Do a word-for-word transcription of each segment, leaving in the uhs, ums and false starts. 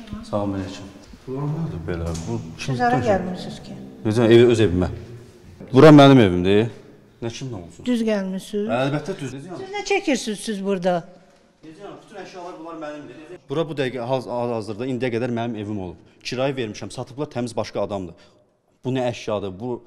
Salam aleyküm. Bunlar nədir belə? Bu Siz hara gəlmişsiniz ki? Necə ev öz evimə. Bura mənim evimdir. Nə kimlə olsun? Düz gəlmişsiniz. Əlbəttə düz. Siz nə çəkirsiniz siz burada? Necə bütün əşyalar bunlar mənimdir. Bura bu dəqiqə hal-hazırda indiyə qədər mənim evim olub. Kirayə vermişəm, satıblar təmiz başqa adamdır. Bu nə əşyadır? Bu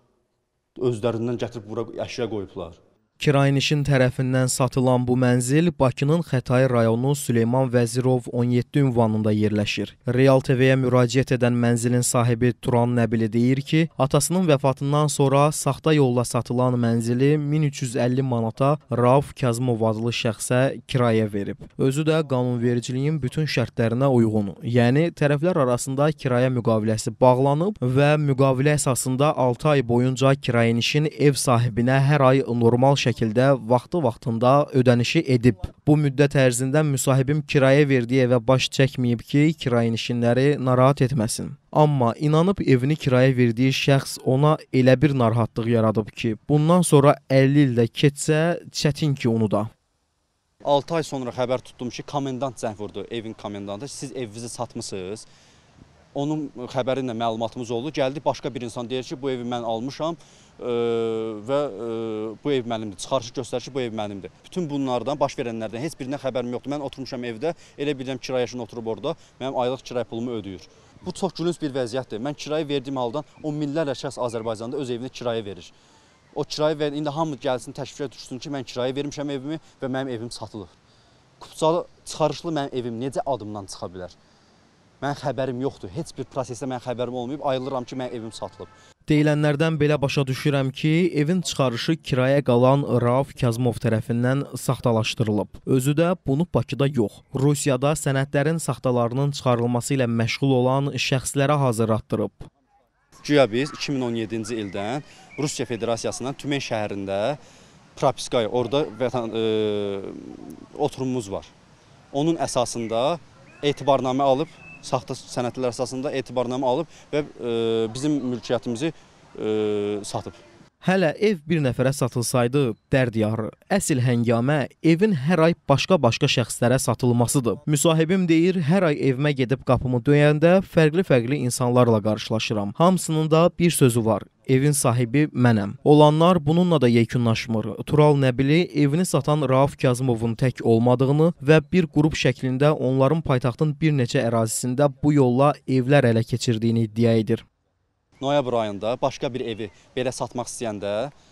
özlərindən gətirib bura əşya qoyublar. Kirayənişin tərəfindən satılan bu mənzil Bakının Xətai rayonu Süleyman Vəzirov on yeddi ünvanında yerləşir. Real T V-yə müraciət edən mənzilin sahibi Turan Nəbili deyir ki, atasının vəfatından sonra saxta yolla satılan mənzili min üç yüz əlli manata Rauf Kazımov adlı şəxsə kirayə verib. Özü də qanunvericiliyin bütün şərtlərinə uyğun. Yəni, tərəflər arasında kirayə müqaviləsi bağlanıb və müqavilə əsasında altı ay boyunca kirayənişin ev sahibinə hər ay normal şəkildə şəkildə vaxtı-vaxtında ödənişi edib. Bu müddət ərzində müsahibim kirayə verdiyi evə baş çəkməyib ki, kirayənişinləri narahat etməsin. Amma inanıb evini kirayə verdiyi şəxs ona elə bir narahatlıq yaradıb ki, bundan sonra əlli ildə keçsə, çətin ki, onu da. altı ay sonra xəbər tutdum ki, komendant zəng vurdu, evin komendantı. Siz evinizi satmısınız. Onun xəbəri ilə məlumatımız oldu. Gəldi başqa bir insan deyir ki, bu evi mən almışam ə, və ə, bu ev mənimdir. Çıxarışı göstərir ki, bu ev mənimdir. Bütün bunlardan, baş verənlərdən heç birindən xəbərim yoxdur. Mən oturmuşam evdə, elə bilirəm kirayəşin oturub orada, mənim aylıq kirayə pulumu ödəyir. Bu çox gülünc bir vəziyyətdir. Mən kirayə verdiyim haldan on minlərlə şəxs Azərbaycanda öz evini kirayə verir. O kirayə verir, indi hamı gəlsin, təşvişə düşsün ki, mən kirayə vermişəm evimi və mənim evim satılır. Kupçalı, çıxarışlı mənim evim necə adımdan çıxa bilər? Mən xəbərim yoxdur. Heç bir prosesdə mən xəbərim olmayıb, ayrılıram ki, mənim evim satılıb. Deyilənlərdən belə başa düşürəm ki, evin çıxarışı kirayə qalan Rauf Kazımov tərəfindən saxtalaşdırılıb. Özü də bunu Bakıda yox, Rusiyada sənədlərin saxtalarının çıxarılması ilə məşğul olan şəxslərə hazırlatdırıb. Güya biz iki min on yeddinci ildən Rusiya Federasiyasından Tümen şəhərində Propiskaya, orada vətən, e, oturumumuz var. Onun əsasında etibarnamə alıb, saxta sənədlər əsasında etibarnamə alıb və e, bizim mülkiyyətimizi e, satıb. Hələ ev bir nəfərə satılsaydı, dərd yarı. Əsl həngamə evin hər ay başqa-başqa şəxslərə satılmasıdır. Müsahibim deyir, hər ay evimə gedib qapımı döyəndə fərqli-fərqli insanlarla qarşılaşıram. Hamısının da bir sözü var. Evin sahibi mənəm. Olanlar bununla da yekunlaşmır. Tural Nəbili evini satan Rauf Kazımovun tək olmadığını və bir qrup şəklində onların paytaxtın bir neçə ərazisində bu yolla evlər ələ keçirdiyini iddia edir. Noyabr ayında başqa bir evi belə satmaq istəyəndə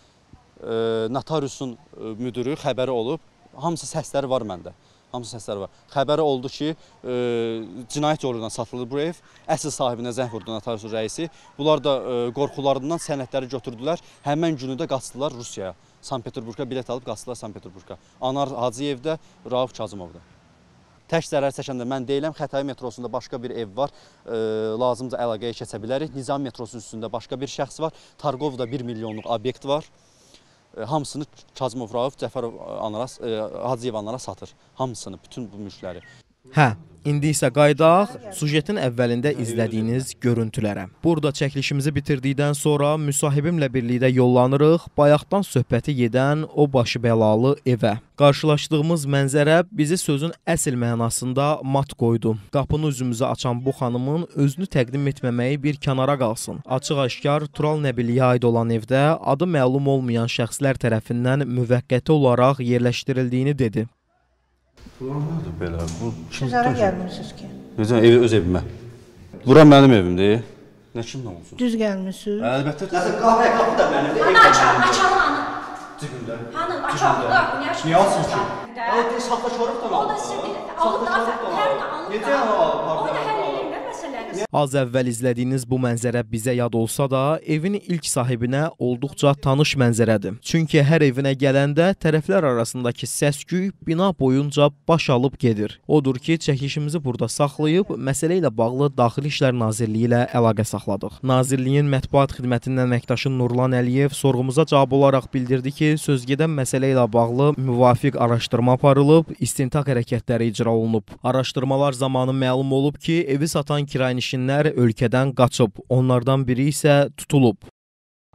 e, notariusun e, müdürü xəbəri olub, hamısı səsləri var məndə. Hamısı səsləri var. Xəbəri oldu ki, e, cinayət yolu ilə satılır bu ev. Əsl sahibinə zəng vurdu notariusun rəisi. Bunlar da e, qorxularından sənədləri götürdülər. Həmən günü də qaçdılar Rusiyaya. Sankt-Peterburqa bilet alıb qaçdılar Sankt-Peterburqa. Anar Hacıyevdə, Rauf Kazımovda. Tək zərər çəkəndə mən deyiləm, Xətai metrosunda başqa bir ev var, e, lazımca əlaqəyə keçə bilərik. Nizam metrosunun üstündə başqa bir şəxs var, Targovda bir milyonluq obyekt var. E, hamısını Kazımov Rauf, Cəfərov Anaras, e, Hacıyev Anara satır. Hamısını, bütün bu mülkləri. Hə, indi isə qaydaq sujetin əvvəlində izlədiyiniz görüntülərə. Burada çəkilişimizi bitirdikdən sonra müsahibimlə birlikdə yollanırıq bayaqdan söhbəti gedən o başı bəlalı evə. Qarşılaşdığımız mənzərə bizi sözün əsl mənasında mat qoydu. Qapını üzümüzə açan bu xanımın özünü təqdim etməməyi bir kənara qalsın. Açıq-aşkar Tural Nəbiliyə aid olan evdə adı məlum olmayan şəxslər tərəfindən müvəqqəti olaraq yerləşdirildiyini dedi. Bunlar nədir belə? Bu Siz hara gəlmişsiniz ki? Necə ev öz evimə. Bura mənim evimdir. Nə kimlə olsun? Düz gəlmişsiniz. Əlbəttə. Nəsə qapı, qapı da mənimdir. Ana açar, açar hanı? Cibimdə. Hanı açar, qapı niyə açmır? Niyə açsın ki? O bir saxtakarlıqdan O da sizə alıb da hərini alıb. Necə alıb? O da həll eləyirlər məsələni. Az əvvəl izlədiyiniz bu mənzərə bizə yad olsa da, evin ilk sahibinə olduqca tanış mənzərədir. Çünki hər evinə gələndə tərəflər arasındakı səs-küy bina boyunca baş alıb gedir. Odur ki, çəkilişimizi burada saxlayıb, məsələ ilə bağlı Daxili İşlər Nazirliyi ilə əlaqə saxladıq. Nazirliyin mətbuat xidmətinin əməkdaşı Nurlan Əliyev sorğumuza cavab olaraq bildirdi ki, sözgedən məsələ ilə bağlı müvafiq araşdırma aparılıb, istintaq hərəkətləri icra olunub. Araşdırmalar zamanı məlum olub ki, evi satan kirayənişinlər ölkədən qaçıb, onlardan biri isə tutulub.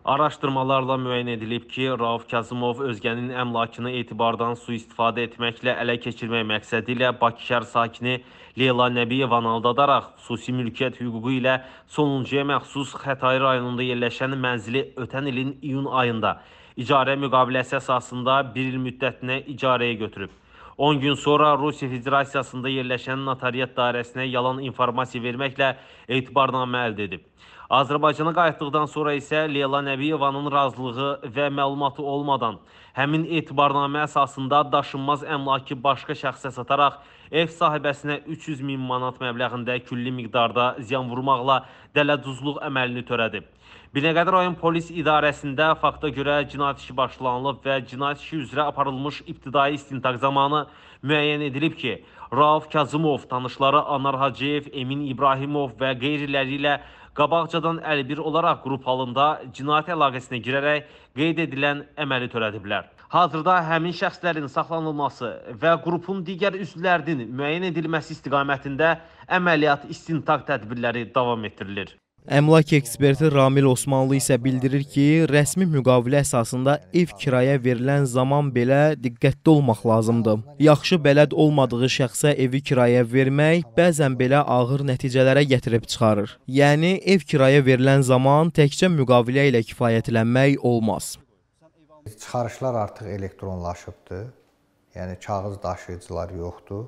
Araşdırmalarla müəyyən edilib ki, Rauf Kazımov özgənin əmlakını etibardan sui-istifadə etməklə ələ keçirmək məqsədi ilə Bakı şəhər sakini Leyla Nəbiyevanı aldadaraq xüsusi mülkiyyət hüququ ilə sonuncuya məxsus Xətai rayonunda yerləşən mənzili ötən ilin iyun ayında icarə müqaviləsi əsasında bir il müddətinə icarəyə götürüb. on gün sonra Rusiya Federasiyasında yerləşən notariat dairəsinə yalan informasiya verməklə etibarnamə əldə edib. Azərbaycana qayıtdıqdan sonra isə Leyla Nəbiyevanın razılığı və məlumatı olmadan həmin etibarnamə əsasında daşınmaz əmlakı başqa şəxsə sataraq ev sahibəsinə üç yüz min manat məbləğində külli miqdarda ziyan vurmaqla dələduzluq əməlini törədib. Binəqədi rayon polis idarəsində fakta görə cinayət işi başlanılıb və cinayət işi üzrə aparılmış ibtidai istintaq zamanı müəyyən edilib ki, Rauf Kazımov, tanışları Anar Hacıyev, Emin İbrahimov və qeyriləri ilə qabaqcadan əlbir olaraq qrup halında cinayət əlaqəsinə girərək qeyd edilən əməli törədiblər. Hazırda həmin şəxslərin saxlanılması və qrupun digər üzvlərinin müəyyən edilməsi istiqamətində əməliyyat istintaq tədbirləri davam etdirilir. Əmlak eksperti Ramil Osmanlı isə bildirir ki, rəsmi müqavilə əsasında ev kirayə verilən zaman belə diqqətli olmaq lazımdır. Yaxşı bələd olmadığı şəxsə evi kirayə vermək bəzən belə ağır nəticələrə gətirib çıxarır. Yəni, ev kirayə verilən zaman təkcə müqavilə ilə kifayətlənmək olmaz. Çıxarışlar artıq elektronlaşıbdır. Yəni, kağız daşıyıcılar yoxdur.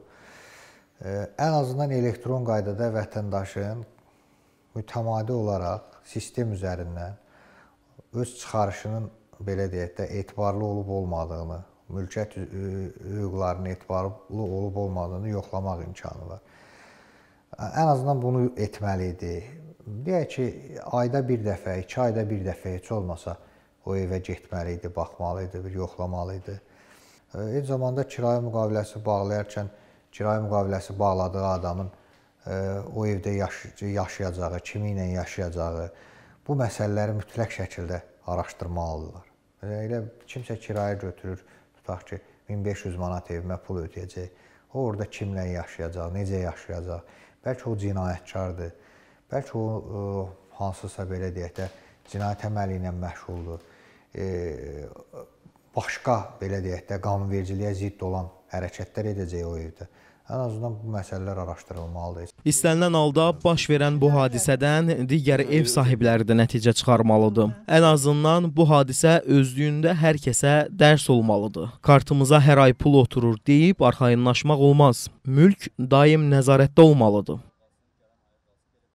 Ən azından elektron qaydada vətəndaşın mütəmadi olaraq sistem üzərindən öz çıxarışının belə deyək də etibarlı olub-olmadığını, mülkiyyət hüquqlarının etibarlı olub-olmadığını yoxlamaq imkanı var. Ən azından bunu etməlidir. Deyək ki, ayda bir dəfə, iki ayda bir dəfə heç olmasa o evə getməliydi, baxmalıydı, bir yoxlamalıydı. Eyni zamanda kirayə müqaviləsi bağlayarkən kirayə müqaviləsi bağladığı adamın o evdə yaşayacağı, kimi ilə yaşayacağı, bu məsələləri mütləq şəkildə araşdırmalıdırlar. Elə kimsə kirayə götürür, tutaq ki, min beş yüz manat evimə pul ödəyəcək. O, orada kimlə yaşayacaq, necə yaşayacaq, bəlkə o cinayətkardır, bəlkə o, hansısa belə deyək də, cinayət əməli ilə məşğuldur, başqa, belə deyək də, qanunvericiliyə zidd olan hərəkətlər edəcək o evdə. Ən azından bu məsələlər araşdırılmalıdır. İstənilən halda baş verən bu hadisədən digər ev sahibləri də nəticə çıxarmalıdır. Ən azından bu hadisə özlüyündə hər kəsə dərs olmalıdır. Kartımıza hər ay pul oturur deyib arxayınlaşmaq olmaz. Mülk daim nəzarətdə olmalıdır.